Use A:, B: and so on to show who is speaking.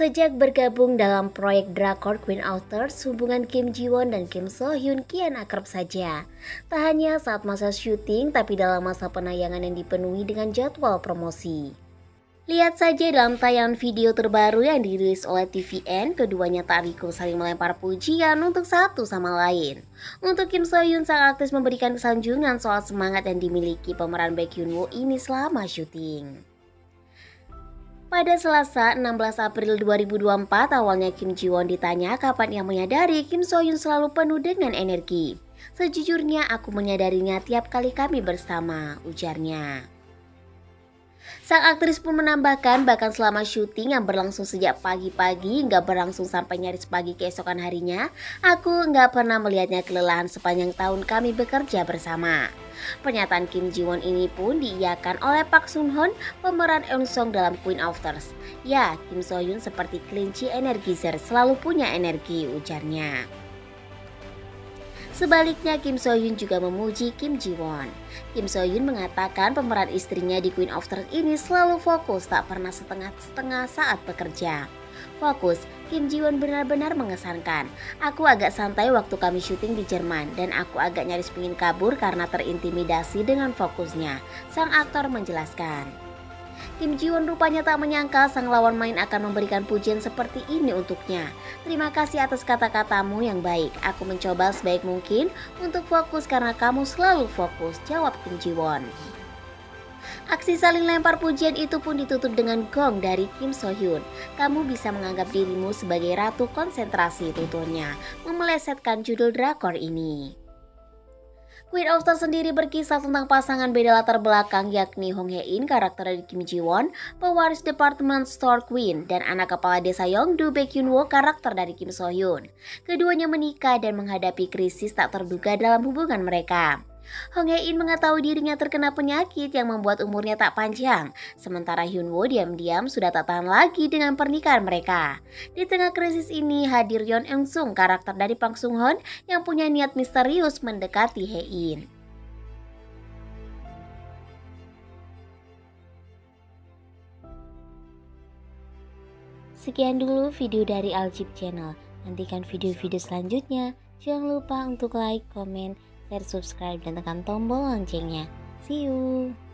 A: Sejak bergabung dalam proyek drakor Queen Authors, hubungan Kim Ji Won dan Kim So Hyun kian akrab saja. Tak hanya saat masa syuting, tapi dalam masa penayangan yang dipenuhi dengan jadwal promosi. Lihat saja dalam tayangan video terbaru yang dirilis oleh TVN, keduanya tak riku saling melempar pujian untuk satu sama lain. Untuk Kim So Hyun, sang aktris memberikan kesanjungan soal semangat yang dimiliki pemeran Baek Hyun Woo ini selama syuting. Pada Selasa 16 April 2024, awalnya Kim Ji Won ditanya kapan ia menyadari Kim So Hyun selalu penuh dengan energi. "Sejujurnya aku menyadarinya tiap kali kami bersama," ujarnya. Sang aktris pun menambahkan bahkan selama syuting yang berlangsung sejak pagi-pagi hingga berlangsung sampai nyaris pagi keesokan harinya, aku nggak pernah melihatnya kelelahan sepanjang tahun kami bekerja bersama. Pernyataan Kim Ji Won ini pun diiyakan oleh Park Sun Hoon, pemeran Eun Sung dalam Queen Authors. "Ya, Kim So Hyun seperti kelinci energizer, selalu punya energi," ujarnya. Sebaliknya, Kim So Hyun juga memuji Kim Ji Won. Kim So Hyun mengatakan pemeran istrinya di Queen Authors ini selalu fokus, tak pernah setengah-setengah saat bekerja. "Fokus, Kim Ji Won benar-benar mengesankan. Aku agak santai waktu kami syuting di Jerman dan aku agak nyaris pengen kabur karena terintimidasi dengan fokusnya," sang aktor menjelaskan. Kim Ji Won rupanya tak menyangka sang lawan main akan memberikan pujian seperti ini untuknya. "Terima kasih atas kata-katamu yang baik. Aku mencoba sebaik mungkin untuk fokus karena kamu selalu fokus," jawab Kim Ji Won. Aksi saling lempar pujian itu pun ditutup dengan gong dari Kim So Hyun. "Kamu bisa menganggap dirimu sebagai ratu konsentrasi," tuturnya, memelesetkan judul drakor ini. Queen Authors sendiri berkisah tentang pasangan beda latar belakang, yakni Hong Hae In, karakter dari Kim Ji Won, pewaris department store Queen, dan anak kepala desa Yongdu, Baek Hyun Woo, karakter dari Kim So Hyun. Keduanya menikah dan menghadapi krisis tak terduga dalam hubungan mereka. Hong Hae In mengetahui dirinya terkena penyakit yang membuat umurnya tak panjang, sementara Hyun Woo diam-diam sudah tak tahan lagi dengan pernikahan mereka. Di tengah krisis ini hadir Yeon Eun Sung, karakter dari Park Sun Hoon yang punya niat misterius mendekati Hae In. Sekian dulu video dari Aljib Channel. Nantikan video-video selanjutnya. Jangan lupa untuk like, komen, share, subscribe, dan tekan tombol loncengnya. See you!